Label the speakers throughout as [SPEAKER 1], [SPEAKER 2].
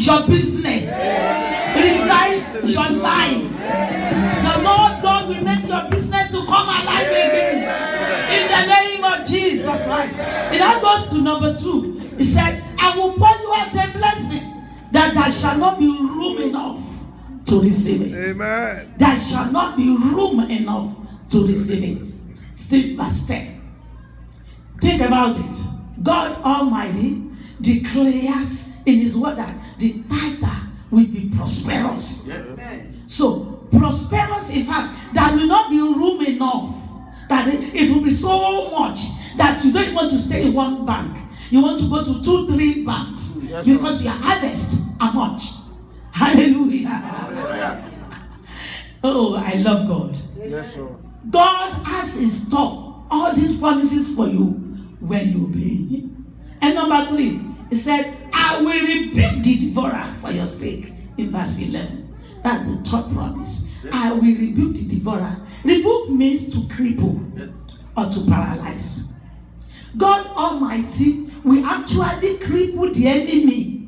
[SPEAKER 1] your business. Revive your life. The Lord God will make your business to come alive again. In the name of Jesus Christ. It now goes to number 2. He said, I will pour you out a blessing that there shall not be room enough to receive it.
[SPEAKER 2] Amen.
[SPEAKER 1] There shall not be room enough to receive it. Still verse 10. Think about it. God Almighty declares in His word that the tither will be prosperous.
[SPEAKER 2] Yes.
[SPEAKER 1] So prosperous, in fact, there will not be room enough. That it will be so much that you don't want to stay in one bank. You want to go to 2, 3 banks, yes, because your harvest are much. Hallelujah. Hallelujah. Oh, I love God.
[SPEAKER 2] Yes, sir.
[SPEAKER 1] God has in store all these promises for you when you obey. And number 3, He said, I will rebuke the devourer for your sake. In verse 11. That's the third promise. Yes. I will rebuke the devourer. Rebuke means to cripple, yes, or to paralyze. God Almighty will actually cripple the enemy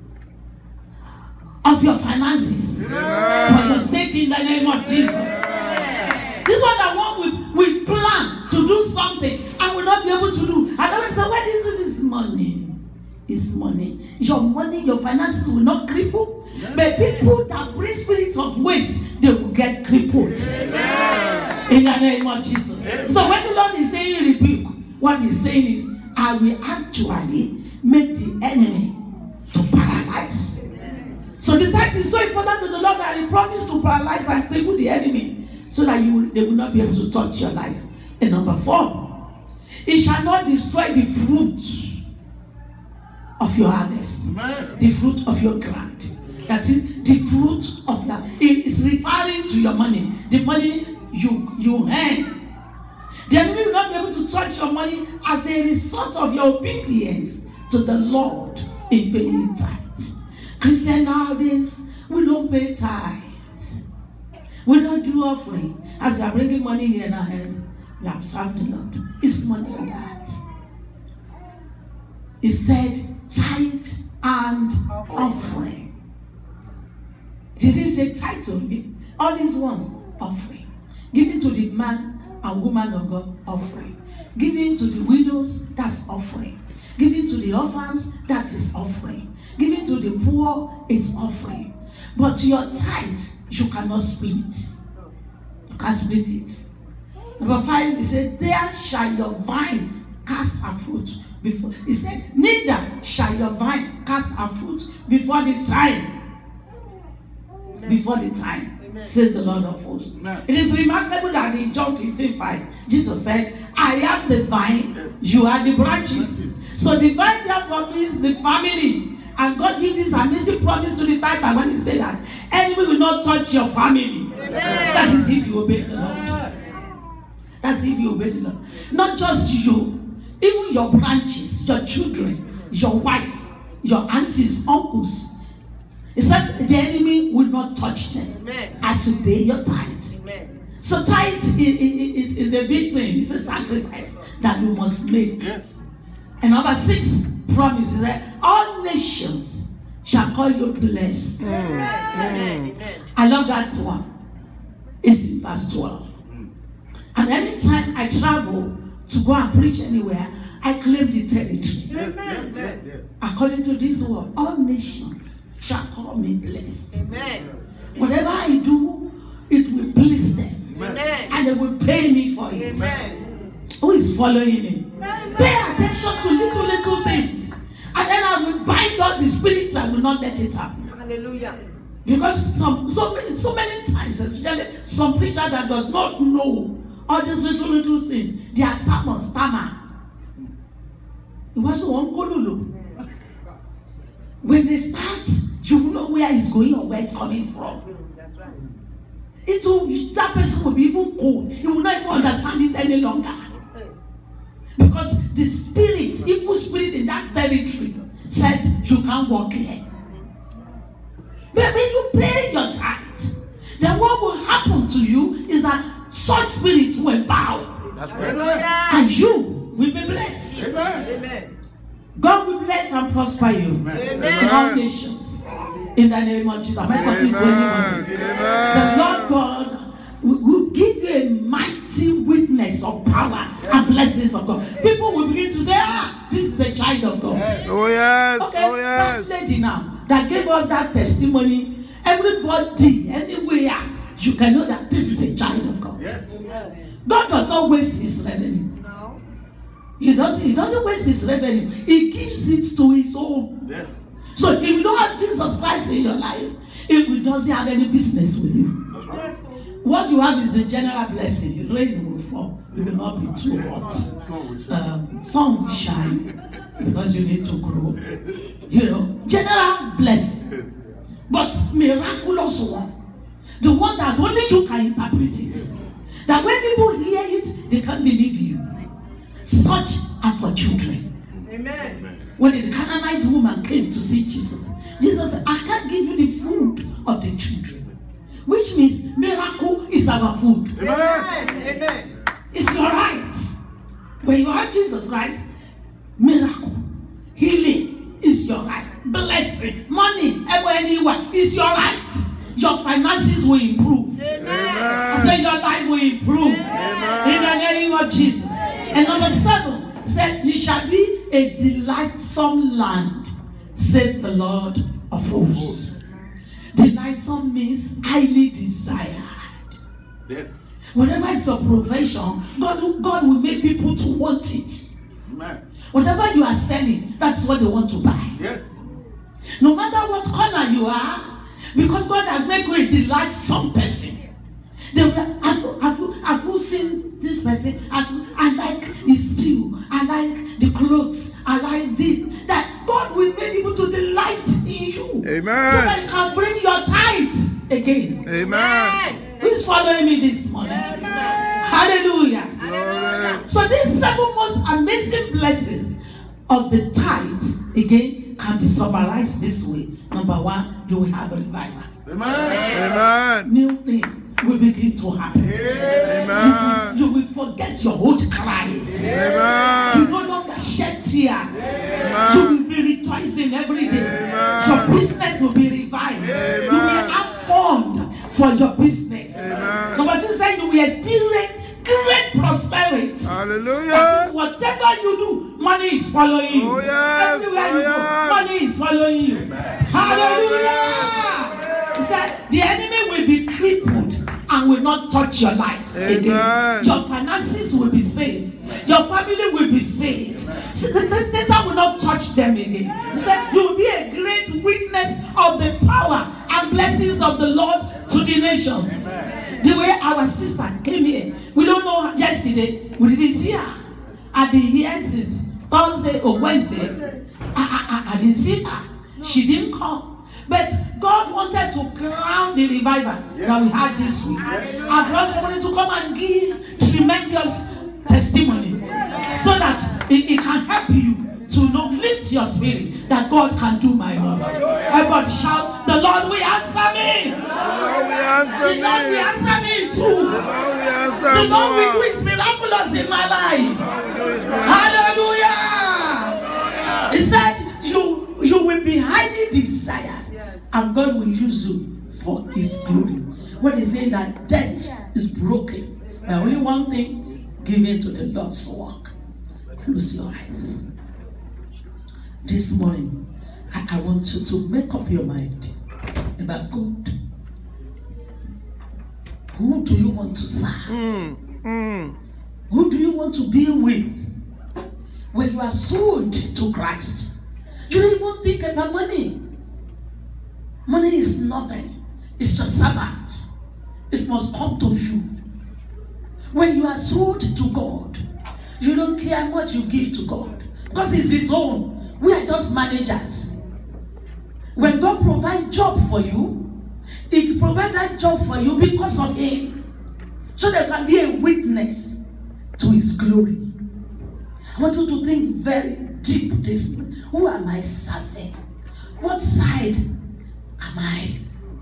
[SPEAKER 1] of your finances, yes, for your sake in the name of Jesus. Yes. This one that one will plan to do something and will not be able to do. And I will say, where did you do this money? It's money. Your money, your finances will not cripple. Yes. But people that bring spirits of waste, they will get crippled. Amen. In the name of Jesus. Amen. So when the Lord is saying rebuke, what He's saying is, I will actually make the enemy to paralyze. Amen. So the tithe is so important to the Lord that He promised to paralyze and cripple the enemy so that they will not be able to touch your life. And number 4, it shall not destroy the fruit of your harvest. Amen. The fruit of your ground. That is the fruit of that. It is referring to your money. The money you earn. The enemy will not be able to touch your money as a result of your obedience to the Lord in paying tithes. Christians nowadays, we don't pay tithes. We don't do offering. As you are bringing money here in our hand, you have served the Lord. It's money in that. He said, tithe and offering. Did He say tithe only? All these ones, offering. Giving to the man and woman of God, offering. Giving to the widows, that's offering. Giving to the orphans, that is offering. Giving to the poor is offering. But your tithe, you cannot split. You can't split it. Number 5, He said, there shall your vine cast her fruit before. He said, neither shall your vine cast her fruit before the time. Amen. Before the time. Amen. Says the Lord of hosts. Amen. It is remarkable that in John 15:5, Jesus said, I am the vine, yes, you are the branches. So the vine therefore means the family. And God gives this amazing promise to the tither when He said that enemy will not touch your family. Amen. That is if you obey the Lord. That's if you obey the Lord. Not just you, even your branches, your children, your wife, your aunties, uncles. He said the enemy will not touch them. Amen. As you pay your tithe. Amen. So tithe is a big thing. It's a sacrifice that you must make. Yes. And number 6 promise is that all nations shall call you blessed. Amen. Amen. I love that one. It's in verse 12. And anytime I travel to go and preach anywhere, I claim the territory. Yes, yes, yes, yes. According to this word, all nations shall call me blessed. Amen. Whatever I do, it will please them. Amen. And they will pay me for it. Amen. Who is following me? Amen. Pay attention to little things. And then I will bind up the spirits and will not let it happen. Hallelujah. Because so many times, especially some preacher that does not know all these little things, their sermons stammer. It was one kololo. When they start, you will know where it's going or where it's coming from. That's right. That person will be even cold. He will not even understand it any longer. Because the spirit, evil spirit in that territory said, you can't walk here. But when you pay your tithe, then what will happen to you is that such spirits will bow. That's right. And you will be blessed. Amen. God will bless and prosper you. Amen. In all nations. In the name of Jesus. Am I talking to anybody? The Lord God will give you a mighty witness of power and blessings of God. People will begin to say, this is a child of God.
[SPEAKER 2] Oh yes.
[SPEAKER 1] Okay,
[SPEAKER 2] Oh yes.
[SPEAKER 1] that lady now that gave us that testimony, everybody, anywhere, you can know that this is a child of God.
[SPEAKER 2] Yes.
[SPEAKER 1] God does not waste his revenue.
[SPEAKER 3] No.
[SPEAKER 1] He doesn't waste his revenue. He gives it to his own.
[SPEAKER 2] Yes.
[SPEAKER 1] So if you don't have Jesus Christ in your life, it doesn't have any business with you.
[SPEAKER 2] That's right.
[SPEAKER 1] What you have is a general blessing. Rain will fall. You will not be too hot. Sun will shine because you need to grow. You know, general blessing. But miraculous one. The one that only you can interpret it. That when people hear it, they can't believe you. Such are for children.
[SPEAKER 3] Amen.
[SPEAKER 1] When the Canaanite woman came to see Jesus, Jesus said, I can't give you the food of the children. Which means miracle is our food.
[SPEAKER 3] Amen. Amen.
[SPEAKER 1] It's your right. When you have Jesus Christ, miracle, healing is your right. Blessing, money, anywhere is your right. Your finances will improve.
[SPEAKER 3] Amen.
[SPEAKER 1] I say your life will improve.
[SPEAKER 2] Amen.
[SPEAKER 1] In the name of Jesus. And number 7 said, you shall be a delightsome land, said the Lord of hosts. Delightsome means highly desired.
[SPEAKER 2] Yes.
[SPEAKER 1] Whatever is your profession, God will make people to want it.
[SPEAKER 2] Amen.
[SPEAKER 1] Whatever you are selling, that's what they want to buy.
[SPEAKER 2] Yes.
[SPEAKER 1] No matter what corner you are, because God has made you a delightsome person. They will, have you seen this person? I like his stew. I like the clothes. I like this. That God will make people to delight in you.
[SPEAKER 2] Amen.
[SPEAKER 1] So that you can bring your tithe again.
[SPEAKER 2] Amen.
[SPEAKER 1] Who's following me this morning?
[SPEAKER 3] Yes,
[SPEAKER 1] Hallelujah.
[SPEAKER 2] Glory.
[SPEAKER 1] So these 7 most amazing blessings of the tithe again can be summarized this way. Number 1, you will have a revival.
[SPEAKER 2] Amen. Amen.
[SPEAKER 1] New thing will begin to happen.
[SPEAKER 2] Amen.
[SPEAKER 1] You will forget your old cries.
[SPEAKER 2] Amen.
[SPEAKER 1] You no longer shed tears.
[SPEAKER 2] Amen.
[SPEAKER 1] You will be rejoicing every day.
[SPEAKER 2] Amen.
[SPEAKER 1] Your business will be revived.
[SPEAKER 2] Amen.
[SPEAKER 1] You will have fund for your business.
[SPEAKER 2] Amen.
[SPEAKER 1] Number 2 said you will experience great prosperity.
[SPEAKER 2] Hallelujah.
[SPEAKER 1] That is whatever you do, money is following you.
[SPEAKER 2] Oh, yes.
[SPEAKER 1] Everywhere
[SPEAKER 2] Oh,
[SPEAKER 1] you go,
[SPEAKER 2] yes.
[SPEAKER 1] money is following you. Hallelujah. He said the enemy will be crippled and will not touch your life again.
[SPEAKER 2] Amen.
[SPEAKER 1] Your finances will be safe. Your family will be safe. Satan will not touch them again. He said you will be a great witness of the power and blessings of the Lord to the nations. The way our sister came here, we don't know yesterday, we didn't see her. At the year since Thursday or Wednesday, I didn't see her. She didn't come. But God wanted to crown the revival that we had this week. I brought somebody to come and give tremendous testimony so that it can help you to know, lift your spirit that God can do my own. Everybody shout, the Lord will answer me. The Lord will answer me too. The Lord will do his miraculous in my life. Hallelujah. He said you will be highly desired. And God will use you for his glory. What is saying that death is broken. By only one thing, given to the Lord's work. Close your eyes. This morning, I want you to make up your mind about God. Who do you want to serve? Who do you want to be with? When you are sold to Christ, you don't even think about money. Money is nothing. It's your servant. It must come to you. When you are sold to God, you don't care how much you give to God. Because it's his own. We are just managers. When God provides job for you, he provides that job for you because of him. So there can be a witness to his glory. I want you to think very deep this morning. Who am I serving? What side am I?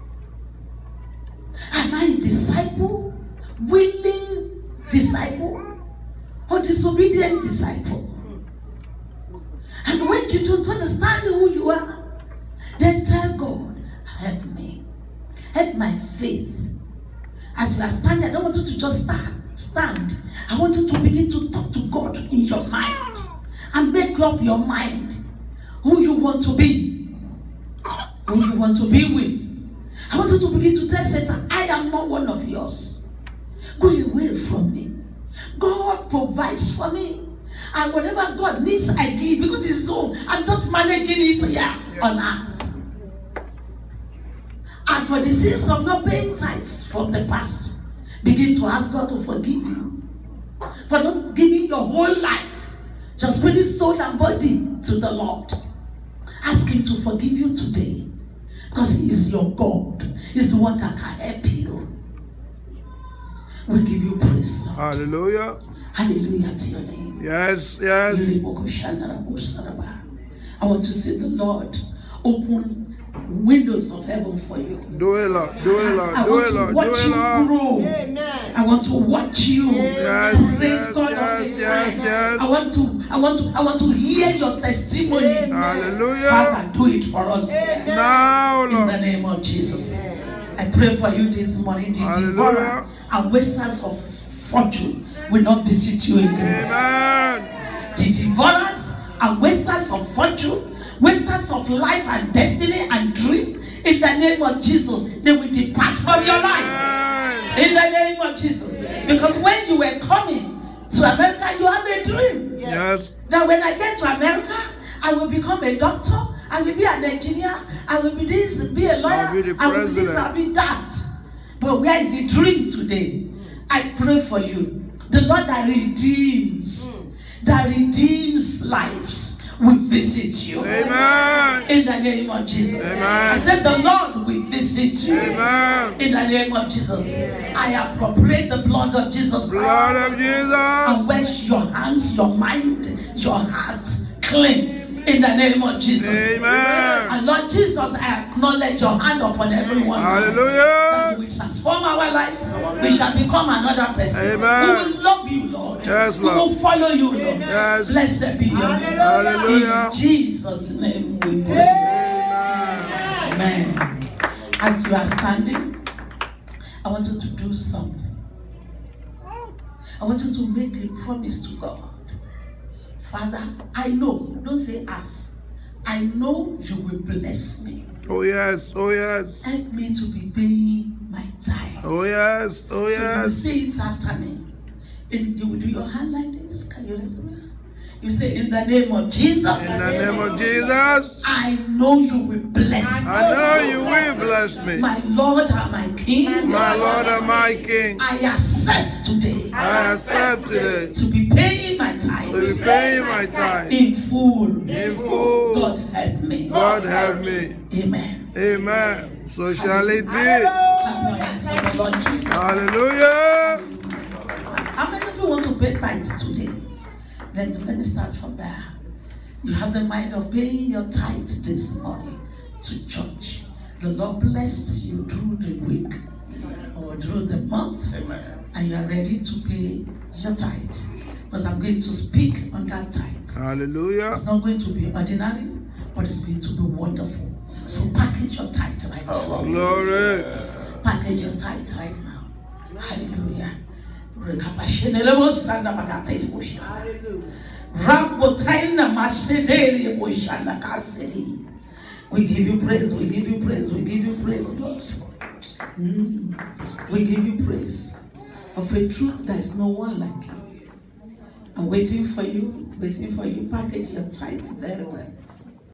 [SPEAKER 1] Am I a disciple? Willing disciple? Or disobedient disciple? And when you don't understand who you are, then tell God, Help my faith. As you are standing, I don't want you to just stand. I want you to begin to talk to God in your mind and make up your mind who you want to be, who you want to be with. I want you to begin to tell Satan, I am not one of yours. Go away from me. God provides for me. And whatever God needs, I give, because it's his own. I'm just managing it here on earth. And for the sins of not paying tithes from the past, begin to ask God to forgive you. For not giving your whole life, your spirit, soul, and body to the Lord. Ask him to forgive you today. Because he is your God. He's the one that can help you. We give you praise, Lord.
[SPEAKER 2] Hallelujah.
[SPEAKER 1] Hallelujah to your name.
[SPEAKER 2] Yes, yes.
[SPEAKER 1] I want to see the Lord open windows of heaven for you.
[SPEAKER 2] Do it, Lord. Do it, Lord. Do it, Lord.
[SPEAKER 1] I want to watch you grow.
[SPEAKER 3] Amen.
[SPEAKER 1] I want to watch you
[SPEAKER 2] Yes,
[SPEAKER 1] praise
[SPEAKER 2] yes,
[SPEAKER 1] God all the time. I want to hear your testimony.
[SPEAKER 2] Hallelujah.
[SPEAKER 1] Father, do it for us.
[SPEAKER 2] Now,
[SPEAKER 1] In the
[SPEAKER 2] Lord.
[SPEAKER 1] name of Jesus. I pray for you this morning. The devourer and wasters of fortune will not visit you again.
[SPEAKER 2] Amen.
[SPEAKER 1] The devourers and wasters of fortune, wasters of life and destiny and dream, in the name of Jesus, they will depart from your life. In the name of Jesus. Because when you were coming to America, you have a dream.
[SPEAKER 2] Yes.
[SPEAKER 1] Now when I get to America, I will become a doctor, I will be an engineer, I will be this, be a lawyer,
[SPEAKER 2] I'll be the
[SPEAKER 1] I will be this,
[SPEAKER 2] president.
[SPEAKER 1] I'll be that. But where is the dream today? I pray for you. The Lord that redeems lives will visit you.
[SPEAKER 2] Amen.
[SPEAKER 1] In the name of Jesus.
[SPEAKER 2] Amen.
[SPEAKER 1] I said the Lord will visit you.
[SPEAKER 2] Amen.
[SPEAKER 1] In the name of Jesus. I appropriate the blood of Jesus Christ.
[SPEAKER 2] Blood of
[SPEAKER 1] And
[SPEAKER 2] Jesus.
[SPEAKER 1] wash your hands, your mind, your heart clean. In the name of Jesus.
[SPEAKER 2] Amen.
[SPEAKER 1] And Lord Jesus, I acknowledge your hand upon everyone. That
[SPEAKER 2] Hallelujah.
[SPEAKER 1] you will transform our lives. We shall become another person.
[SPEAKER 2] Amen.
[SPEAKER 1] We will love you, Lord.
[SPEAKER 2] Yes,
[SPEAKER 1] We will
[SPEAKER 2] Lord.
[SPEAKER 1] follow you, Lord.
[SPEAKER 2] Yes.
[SPEAKER 1] Blessed be your name.
[SPEAKER 2] Hallelujah.
[SPEAKER 1] In Jesus' name we pray.
[SPEAKER 2] Amen.
[SPEAKER 1] Amen. As you are standing, I want you to do something. I want you to make a promise to God. Father, I know, don't say us. I know you will bless me.
[SPEAKER 2] Oh yes. Oh yes.
[SPEAKER 1] Help me to be paying my tithe.
[SPEAKER 2] Oh yes. Oh
[SPEAKER 1] So you will
[SPEAKER 2] yes.
[SPEAKER 1] say it after me. And you will do your hand like this. Can you listen? You say, in the name of Jesus.
[SPEAKER 2] In the name of Jesus.
[SPEAKER 1] I know you will bless me.
[SPEAKER 2] I know you will bless me.
[SPEAKER 1] My Lord and my King.
[SPEAKER 2] My Lord and my King.
[SPEAKER 1] I accept today
[SPEAKER 2] I accept today
[SPEAKER 1] to be paying my tithe.
[SPEAKER 2] to be paying my tithe
[SPEAKER 1] In full.
[SPEAKER 2] in full.
[SPEAKER 1] God help me.
[SPEAKER 2] God help me.
[SPEAKER 1] Amen.
[SPEAKER 2] Amen. So shall it be.
[SPEAKER 1] Clap your hands for the Lord Jesus.
[SPEAKER 2] Hallelujah.
[SPEAKER 1] How many of you want to pay tithes today? Let me start from there. You have the mind of paying your tithe this morning to church. The Lord bless you through the week or through the month. And you are ready to pay your tithe. Because I'm going to speak on that tithe.
[SPEAKER 2] Hallelujah.
[SPEAKER 1] It's not going to be ordinary, but it's going to be wonderful. So package your tithe right now.
[SPEAKER 2] Glory.
[SPEAKER 1] Package your tithe right now. Hallelujah. We give you praise, we give you praise, we give you praise, Lord. We give you praise. Of a truth, there is no one like you. I'm waiting for you, Package your tithe very well.